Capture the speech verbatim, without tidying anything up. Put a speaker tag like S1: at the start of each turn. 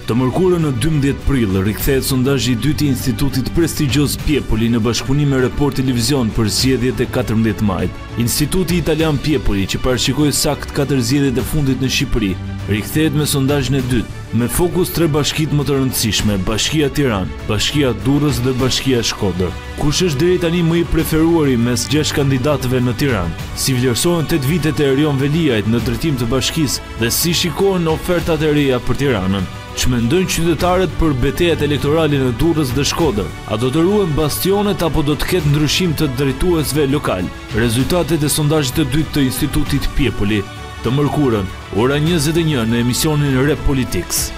S1: Të mërkurën në dymbëdhjetë prill, rikthehet sondazhi i dytë i institutit prestigjioz Piepoli në bashkëpunim me Report Televizion për zgjedhjet e katërmbëdhjetë majit. Instituti Italian Piepoli, që parashikoi sakt katër zgjedhjet e fundit në Shqipëri, rikthehet me sondazhin e dytë, me fokus tre bashkitë më të rëndësishme: Bashkia Tiranë, Bashkia Durrës dhe Bashkia Shkodër. Kush është deri tani më i preferuari mes gjashtë kandidatëve në Tiranë? Si vlerësohen tetë vitet e Erion Veliajt në drejtim të bashkisë dhe si shikohen ofertat e reja për Tiranën? Ç'mendojnë qytetarët për betejat elektorale në Durrës dhe Shkodër? A do të ruhen bastionet apo do të ketë ndryshim të drejtuesve lokal? Rezultatet e sondazhit të dytë të Institutit Piepoli, të mërkurën, ora njëzet e një në emisionin Rep Politics.